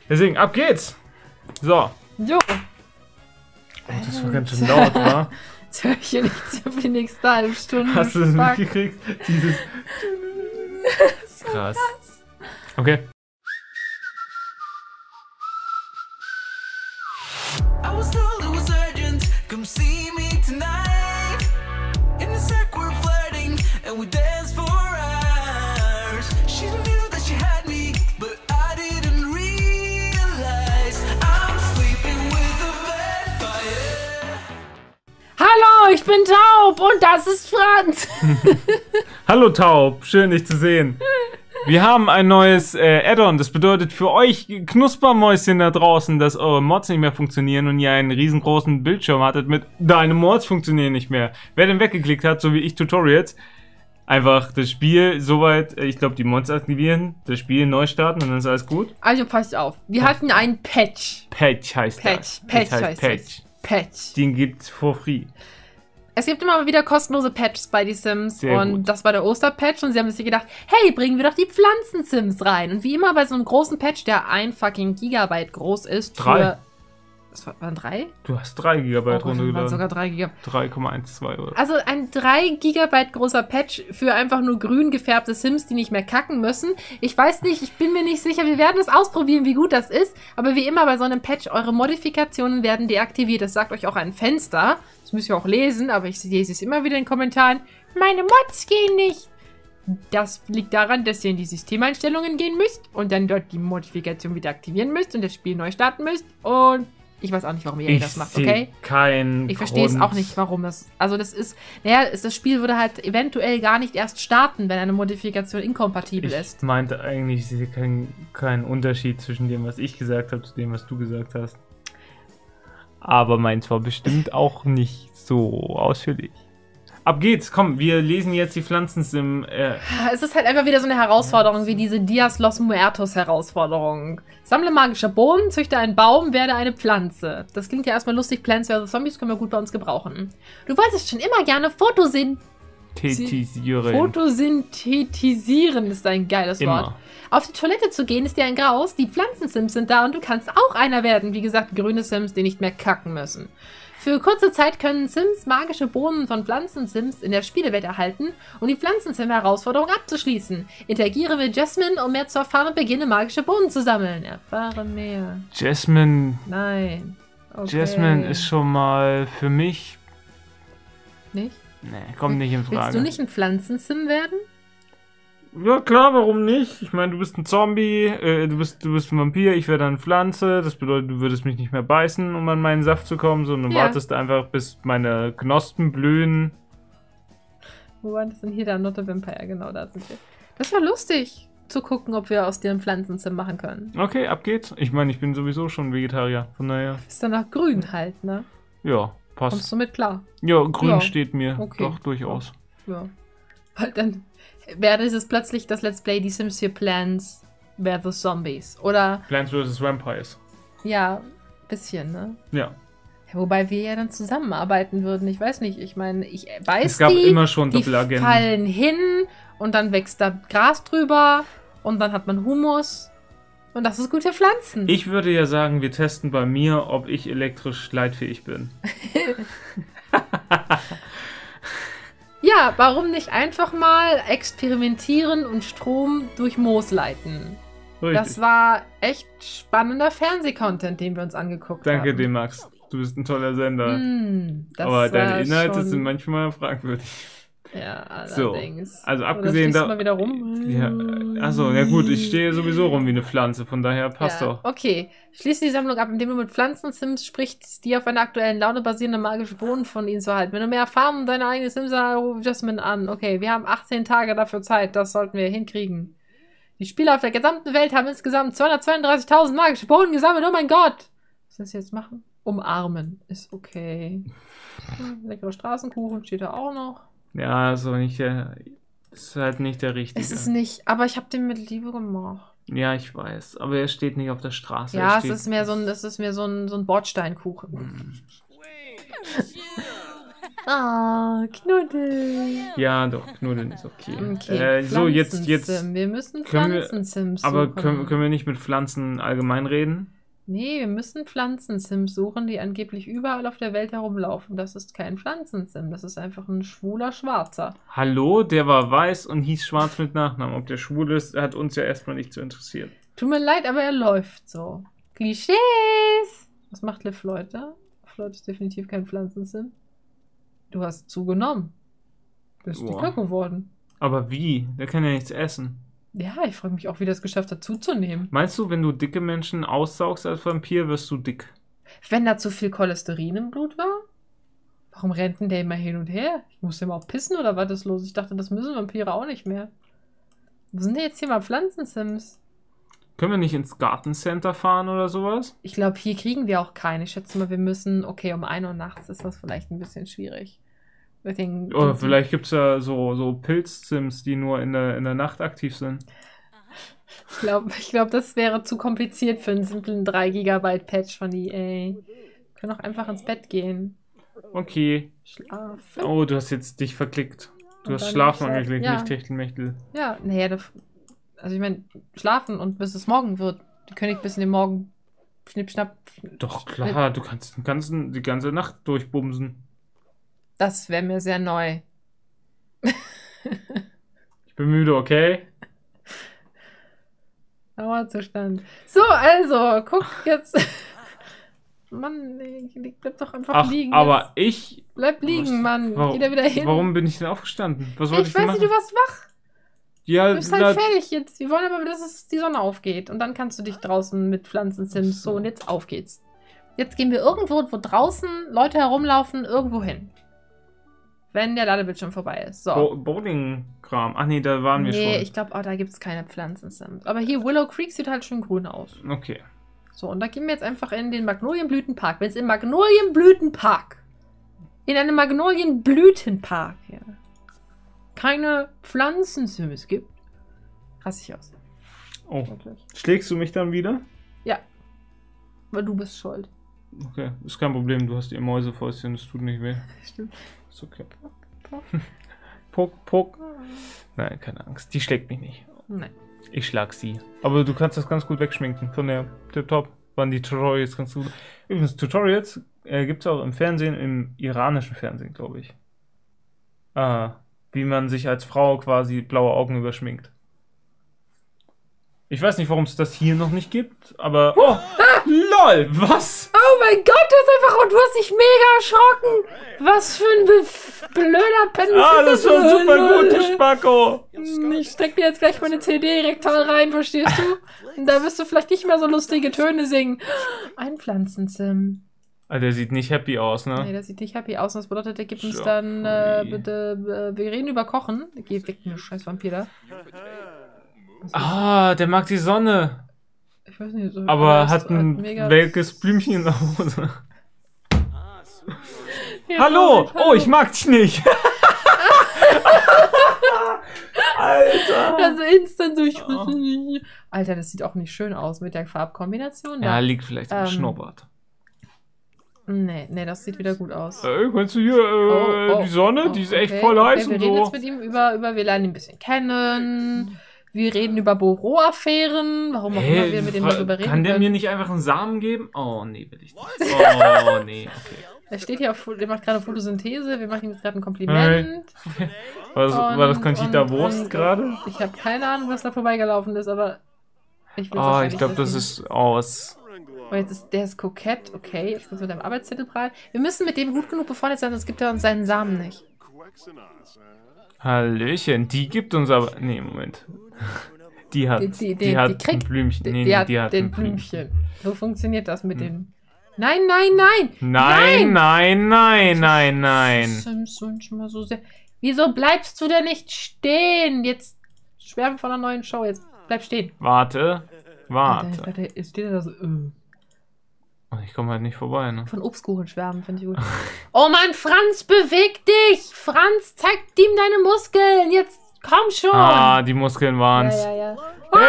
Deswegen, ab geht's! So. Jo. Oh, das war ganz schön laut, wa? Jetzt höre ich hier nichts für die nächste halbe Stunde. Hast du das mitgekriegt? Dieses... So krass. Okay. I was told it was urgent. Come see me tonight. In the circle we're flirting and we dance for hours. She knew that she had me, but I didn't realize I'm sleeping with a vampire. Hallo, ich bin Taub und das ist Franz. Hallo Taub, schön dich zu sehen. Wir haben ein neues Add-on, das bedeutet für euch Knuspermäuschen da draußen, dass eure Mods nicht mehr funktionieren und ihr einen riesengroßen Bildschirm hattet mit deine Mods funktionieren nicht mehr. Wer den weggeklickt hat, so wie ich Tutorials, einfach das Spiel soweit, ich glaube die Mods aktivieren, das Spiel neu starten und dann ist alles gut. Also passt auf, wir hatten einen Patch. Patch heißt das. Patch Das heißt das. Patch. Den gibt's for free. Es gibt immer wieder kostenlose Patches bei die Sims Sehr und gut. das war der Osterpatch und sie haben sich gedacht, hey, bringen wir doch die Pflanzen-Sims rein. Und wie immer bei so einem großen Patch, der ein fucking Gigabyte groß ist, Drei. Was waren 3? Du hast 3 GB Waren runtergeladen. sogar 3 Gigabyte. 3,12 oder? Also ein 3 Gigabyte großer Patch für einfach nur grün gefärbte Sims, die nicht mehr kacken müssen. Ich weiß nicht, ich bin mir nicht sicher, wir werden es ausprobieren, wie gut das ist. Aber wie immer bei so einem Patch, eure Modifikationen werden deaktiviert. Das sagt euch auch ein Fenster. Das müsst ihr auch lesen, aber ich lese es immer wieder in den Kommentaren. Meine Mods gehen nicht. Das liegt daran, dass ihr in die Systemeinstellungen gehen müsst und dann dort die Modifikation wieder aktivieren müsst und das Spiel neu starten müsst. Und ich weiß auch nicht, warum ihr das macht, okay? Kein Ich verstehe es auch nicht, warum das... Also das ist... Naja, das Spiel würde halt eventuell gar nicht erst starten, wenn eine Modifikation inkompatibel Ich ist. meinte eigentlich, ich sehe keinen Unterschied zwischen dem, was ich gesagt habe, zu dem, was du gesagt hast. Aber meins war bestimmt auch nicht so ausführlich. Ab geht's, komm, wir lesen jetzt die Pflanzensim. Es ist halt einfach wieder so eine Herausforderung wie diese Dias Los Muertos Herausforderung. Sammle magische Bohnen, züchte einen Baum, werde eine Pflanze. Das klingt ja erstmal lustig, Plants vs. Zombies können wir gut bei uns gebrauchen. Du wolltest schon immer gerne Photosynthesieren ist ein geiles Wort. Immer. Auf die Toilette zu gehen ist dir ein Graus, die Pflanzensims sind da und du kannst auch einer werden. Wie gesagt, grüne Sims, die nicht mehr kacken müssen. Für kurze Zeit können Sims magische Bohnen von Pflanzensims in der Spielewelt erhalten, um die Pflanzensim-Herausforderung abzuschließen. Interagiere mit Jasmine, um mehr zu erfahren und beginne magische Bohnen zu sammeln. Erfahre mehr. Jasmine. Nein. Okay. Jasmine ist schon mal für mich. Nicht? Nee, kommt nicht in Frage. Willst du nicht ein Pflanzensim werden? Ja klar, warum nicht? Ich meine, du bist ein Zombie, du bist ein Vampir, ich werde eine Pflanze. Das bedeutet, du würdest mich nicht mehr beißen, um an meinen Saft zu kommen, sondern Ja. wartest einfach, bis meine Knospen blühen. Wo war das denn hier? Der Not a Vampire, genau, da sind wir. Das war lustig, zu gucken, ob wir aus dir ein Pflanzensim machen können. Okay, ab geht's. Ich meine, ich bin sowieso schon Vegetarier, von daher. Ist dann auch grün halt, ne? Ja, passt. Kommst du mit klar? Ja, grün Ja. steht mir Okay. doch durchaus. Ja. Weil dann wäre es plötzlich das Let's Play Die Sims 4 Plants vs. Zombies. Oder, Plants vs. Vampires. ja, bisschen, ne? Ja. Wobei wir ja dann zusammenarbeiten würden. Ich weiß nicht, ich meine, ich weiß Es gab immer schon die Doppelagenten. fallen hin und dann wächst da Gras drüber und dann hat man Humus. Und das ist gut für Pflanzen. Ich würde ja sagen, wir testen bei mir, ob ich elektrisch leitfähig bin. Ja, warum nicht einfach mal experimentieren und Strom durch Moos leiten? Richtig. Das war echt spannender Fernsehcontent, den wir uns angeguckt haben. Danke dir, Max. Du bist ein toller Sender. Das Aber deine war Inhalte schon- sind manchmal fragwürdig. Ja, So, allerdings. also Oder abgesehen stehst du da... mal wieder rum. Ja, achso, ja gut, ich stehe sowieso rum wie eine Pflanze, von daher passt Ja, doch. okay. Schließe die Sammlung ab, indem du mit Pflanzen-Sims sprichst, die auf einer aktuellen Laune basierende magische Bohnen von ihnen zu halten. Wenn du mehr erfahren und deine eigene Sims ruf Jasmine an. Okay, wir haben 18 Tage dafür Zeit, das sollten wir hinkriegen. Die Spieler auf der gesamten Welt haben insgesamt 232.000 magische Bohnen gesammelt. Oh mein Gott! Was soll ich jetzt machen? Umarmen. Ist okay. Leckere Straßenkuchen steht da auch noch. Ja, ist aber nicht der... Ist halt nicht der richtige. Es ist nicht, aber ich habe den mit Liebe gemacht. Ja, ich weiß, aber er steht nicht auf der Straße. Ja, er es steht... ist mehr so ein Bordsteinkuchen. Ah, Knuddel. Ja, doch, Knuddeln ist okay. Okay, So, jetzt. Pflanzensim. Wir müssen können wir- Pflanzensims Aber suchen. können wir nicht mit Pflanzen allgemein reden? Nee, wir müssen Pflanzensims suchen, die angeblich überall auf der Welt herumlaufen. Das ist kein Pflanzensim, das ist einfach ein schwuler Schwarzer. Hallo, der war weiß und hieß Schwarz mit Nachnamen. Ob der schwul ist, hat uns ja erstmal nicht so interessiert. Tut mir leid, aber er läuft so. Klischees! Was macht Liv Floyd da? Floyd ist definitiv kein Pflanzensim. Du hast zugenommen. Du bist Boah. dicker geworden. Aber wie? Der kann ja nichts essen. Ja, ich frage mich auch, wie das geschafft hat, zuzunehmen. Meinst du, wenn du dicke Menschen aussaugst als Vampir, wirst du dick? Wenn da zu viel Cholesterin im Blut war? Warum rennt denn der immer hin und her? Ich muss ja mal auch pissen oder was ist los? Ich dachte, das müssen Vampire auch nicht mehr. Wo sind denn jetzt hier mal Pflanzensims? Können wir nicht ins Gartencenter fahren oder sowas? Ich glaube, hier kriegen wir auch keine. Ich schätze mal, wir müssen... Okay, um 1 Uhr nachts ist das vielleicht ein bisschen schwierig. Oder vielleicht gibt es ja so Pilz-Sims, die nur in der Nacht aktiv sind. Ich glaube, das wäre zu kompliziert für einen simplen 3 GB Patch von EA. Wir können auch einfach ins Bett gehen. Okay. Schlafen. Oh, du hast jetzt dich verklickt. Du Und hast dann Schlafen schlafen. angeklickt, Ja. nicht Techtelmechtel. Ja, naja, also ich meine, schlafen und bis es morgen wird. Die können nicht bis in den Morgen schnipp, schnapp. Doch, klar, du kannst die ganze Nacht durchbumsen. Das wäre mir sehr neu. Ich bin müde, okay? Dauerzustand. So, also, guck jetzt. Mann, nee, bleib doch einfach Ach, liegen. aber ich... Bleib liegen, Mann. Geh da wieder hin. Warum bin ich denn aufgestanden? Was wollte Ich ich denn weiß nicht, machen? du warst wach. Ja, Du bist halt fertig jetzt. Wir wollen aber, dass die Sonne aufgeht. Und dann kannst du dich draußen mit Pflanzensims so. Und jetzt auf geht's. Jetzt gehen wir irgendwo, wo draußen Leute herumlaufen, irgendwo hin. Wenn der Ladebildschirm vorbei ist. So. Bowling-Kram. Ach nee, da waren wir Nee, schon. ich glaube, da gibt es keine Pflanzensims. Aber hier, Willow Creek sieht halt schön grün aus. Okay. So, und da gehen wir jetzt einfach in den Magnolienblütenpark. Wenn es im Magnolienblütenpark, in einem Magnolienblütenpark, ja, keine Pflanzensims gibt, raste ich aus. Oh. Wirklich. Schlägst du mich dann wieder? Ja. Weil du bist schuld. Okay, ist kein Problem. Du hast ihr Mäusefäustchen, das tut nicht weh. Stimmt. Ist okay. Puck. Nein, keine Angst. Die schlägt mich nicht. Nein. Ich schlag sie. Aber du kannst das ganz gut wegschminken. Von der Tipptopp waren die Tutorials ganz gut. Übrigens, Tutorials gibt es auch im Fernsehen, im iranischen Fernsehen, glaube ich. Wie man sich als Frau quasi blaue Augen überschminkt. Ich weiß nicht, warum es das hier noch nicht gibt, aber... Oh, lol, was? Oh mein Gott, du hast dich mega erschrocken. Was für ein blöder Penner. Das war super gut, du Spacko. Ich steck dir jetzt gleich meine CD rektal rein, verstehst du? Und da wirst du vielleicht nicht mehr so lustige Töne singen. Ein Pflanzensim. Der sieht nicht happy aus, ne? Nee, das sieht nicht happy aus. Und das bedeutet, der gibt uns Ja, dann, ui. bitte, wir reden über Kochen. Geh weg, mir scheiß Vampir Ah, der mag die Sonne. Ich weiß nicht. So, Aber das hat ein mega- welkes Blümchen in der Hose. Ja, Hallo! hallo. Oh, ich mag dich nicht! Alter! Also instant so, ich weiß nicht. Alter, das sieht auch nicht schön aus mit der Farbkombination. Ja, Da. liegt vielleicht am Schnurrbart. Nee, das sieht wieder gut aus. Kannst du hier, die Sonne? Die ist echt voll heiß wir und reden so. jetzt mit ihm wir lernen ihn ein bisschen kennen. Wir reden über Büroaffären. Warum auch immer wir mit ihm darüber reden kann der können. mir nicht einfach einen Samen geben? Oh, nee, will ich nicht. Oh, nee, okay. Er steht hier der macht gerade Photosynthese. Wir machen ihm jetzt gerade ein Kompliment. War das Conchita Wurst gerade? Ich habe keine Ahnung, was da vorbeigelaufen ist, aber ich will Oh, ich glaube, das ist aus. Oh, der ist kokett. Okay, jetzt müssen wir mit dem Arbeitszettel prallen. Wir müssen mit dem gut genug befreundet sein, sonst gibt er uns seinen Samen nicht. Hallöchen, die gibt uns aber. Nee, Moment. Die hat ein Blümchen. Die hat den ein Blümchen. So funktioniert das mit dem. Nein! Sims mal so sehr. Wieso bleibst du denn nicht stehen? Jetzt schwärmen von einer neuen Show. Jetzt bleib stehen. Warte. Ist steht da so. Ich komme halt nicht vorbei, ne? Von Obstkuchen schwärmen, finde ich gut. Oh Mann, Franz, beweg dich! Franz, zeig ihm deine Muskeln! Jetzt komm schon! Ah, die Muskeln waren's. Ja. Oh,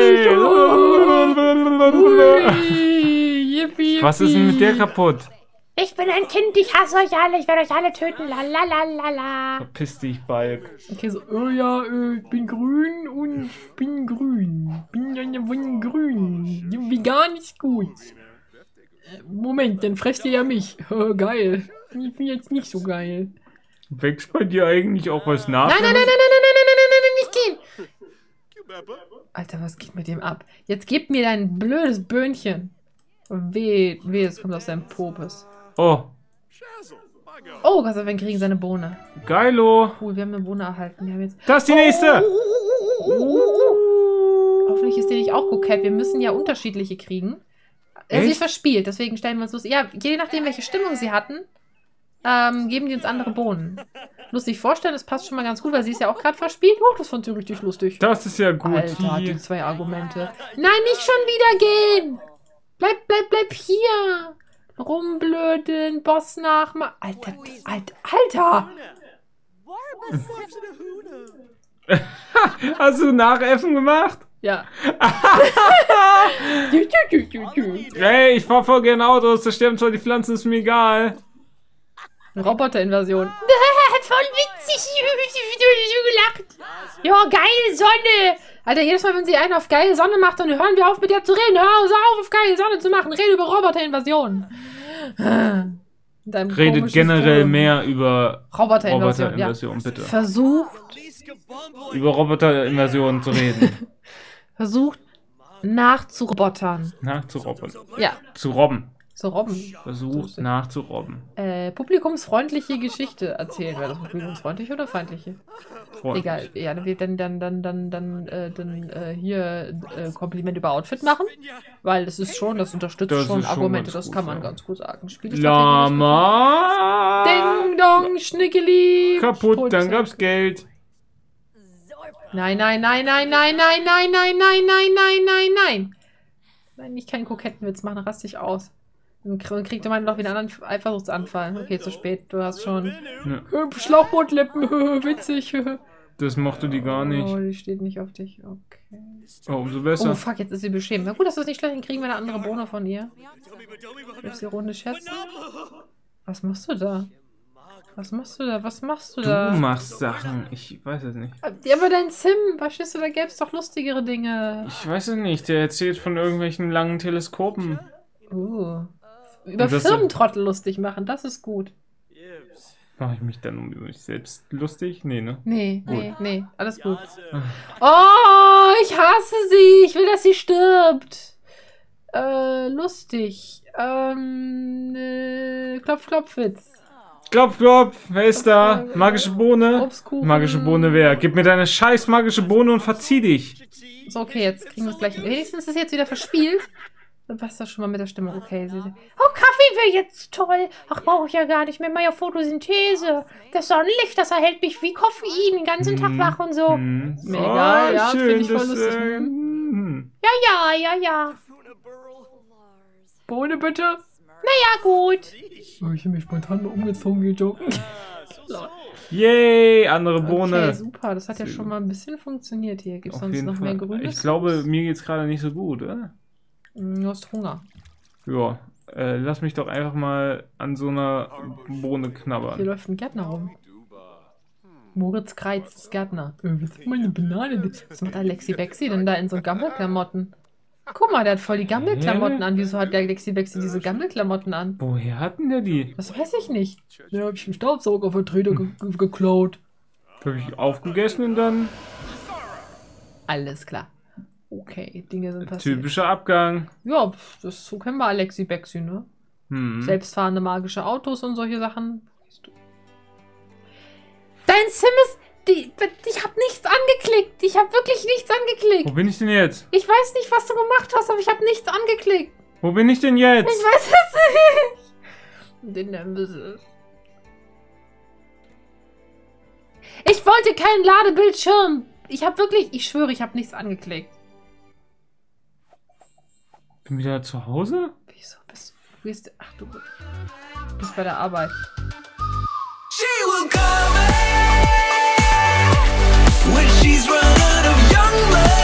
voll lustig! Oh. Ui, yippie, Was ist denn mit der kaputt? Ich bin ein Kind, ich hasse euch alle, ich werde euch alle töten. Lalalala. Verpiss dich, Balk. Okay, so, oh ja, ich bin grün und ich bin grün. Bin eine Wunde grün. Vegan ist gut. Moment, dann fresst ihr ja mich. Geil. Ich bin jetzt nicht so geil. Wächst bei dir eigentlich auch was nach? Nein, nicht gehen. Alter, was geht mit dem ab? Jetzt gib mir dein blödes Böhnchen. Weh, es kommt aus deinem Popes. Oh, Oh, Gott sei Dank kriegen seine Bohne. geilo. Cool, wir haben eine Bohne erhalten. Wir haben jetzt... Das ist die nächste. Hoffentlich ist die nicht auch kokett. Wir müssen ja unterschiedliche kriegen. Sie ist Echt? verspielt, deswegen stellen wir uns los. Ja, je nachdem, welche Stimmung sie hatten, geben die uns andere Bohnen. Lustig vorstellen, das passt schon mal ganz gut, weil sie ist ja auch gerade verspielt. Oh, das fand sie richtig lustig. Das ist ja gut. Alter, Hier. die 2 Argumente. Nein, nicht schon wieder gehen! Bleib hier! Rumblödeln, Boss nachmachen. Alter! Hast du Nachäffen gemacht? Ja. Ey, ich fahr voll gerne Autos, da sterben zwar die Pflanzen, ist mir egal. Roboter-Invasion. Voll witzig, wie du gelacht. Ja, geile Sonne. Alter, jedes Mal, wenn sie einen auf geile Sonne macht, dann hören wir auf, mit der zu reden. Hör auf geile Sonne zu machen. Rede über Roboter-Invasion. Redet generell mehr über Roboter-Invasion, Roboter-Invasion, bitte. Versucht Über Roboter-Invasion zu reden. nachzurobotern. Nachzurobben. Ja, Zu robben. zu robben. Versucht nachzurobben. Publikumsfreundliche Geschichte erzählen. Wäre das publikumsfreundliche oder feindliche? Freundlich. Egal. Ja, dann hier Kompliment über Outfit machen. Weil das ist schon, das unterstützt Das schon ist schon Argumente. ganz Das gut, kann man ja. ganz gut sagen. Spielestrategie. Lama. Ding dong, Schnickeli. Kaputt, Putze. dann gab's Geld. Nein. Nein, ich kann Kokettenwitz machen, raste ich aus. Dann kriegt man doch wieder einen anderen Eifersuchtsanfall. Okay, zu spät, du hast schon Ja. Schlauchbootlippen, witzig. Das mochte die gar nicht. Oh, die steht nicht auf dich, okay. Oh, umso Oh, besser. fuck, jetzt ist sie beschämt. Na gut, das ist nicht schlecht, dann kriegen wir eine andere Bohne von ihr. Willst du die Runde schätzen? Was machst du da? Was machst du Du da? machst Sachen. Ich weiß es nicht. Ja, aber dein Sim, verstehst du, da gäbe es doch lustigere Dinge. Ich weiß es nicht. Der erzählt von irgendwelchen langen Teleskopen. Über Und das- Firmentrottel lustig machen, das ist gut. Mache ich mich dann um mich selbst lustig? Nee, ne? Nee, alles gut. Oh, ich hasse sie. Ich will, dass sie stirbt. Lustig. Klopf-Klopf-Witz. Klopf, klopf. Wer ist da? Magische Bohne? Obstkuchen. Magische Bohne wer? Gib mir deine scheiß magische Bohne und verzieh dich. So, okay, jetzt kriegen wir es gleich. Wenigstens ist es jetzt wieder verspielt. Dann passt das schon mal mit der Stimme. Okay. Oh, Kaffee wäre jetzt toll. Ach, brauche ich ja gar nicht mehr. Meine Photosynthese. Das Sonnenlicht, das erhält mich wie Koffein den ganzen Tag wach und so. Mega, ja, finde ich voll lustig. Ja. Bohne bitte. Naja, gut. Oh, ich habe mich spontan mal umgezogen, gejoken. Yay, andere Bohne. Okay, super. Das hat ja schon mal ein bisschen funktioniert hier. Gibt es Auf sonst jeden noch mehr Fall. Grünes? Ich glaube, mir geht's gerade nicht so gut, oder? Du hast Hunger. Ja, lass mich doch einfach mal an so einer Bohne Hier knabbern. läuft ein Gärtner rum. Moritz Kreitz ist Gärtner. Willst du mal eine Banane? Was macht Alexi Bexi denn da in so Gammelklamotten? Guck mal, der hat voll die Gammelklamotten an. Wieso hat der Alexi Bexi diese Gammelklamotten an? Woher hatten der die? Das weiß ich nicht. Ja, hab ich einen Staubsaugervertreter geklaut. Habe ich aufgegessen und dann Alles klar. Okay, Dinge sind passiert. typischer Abgang. Ja, so kennen wir Alexi Bexi, ne? Hm. Selbstfahrende magische Autos und solche Sachen. Dein Sim ist... Ich habe nichts angeklickt. Ich habe wirklich nichts angeklickt. Wo bin ich denn jetzt? Ich weiß nicht, was du gemacht hast, aber ich habe nichts angeklickt. Wo bin ich denn jetzt? Ich weiß es nicht. Den Nemesis. Ich wollte keinen Ladebildschirm. Ich schwöre, ich habe nichts angeklickt. Bin wieder zu Hause? Wieso bist du? Ach, du bist bei der Arbeit. She will come when she's run out of young blood.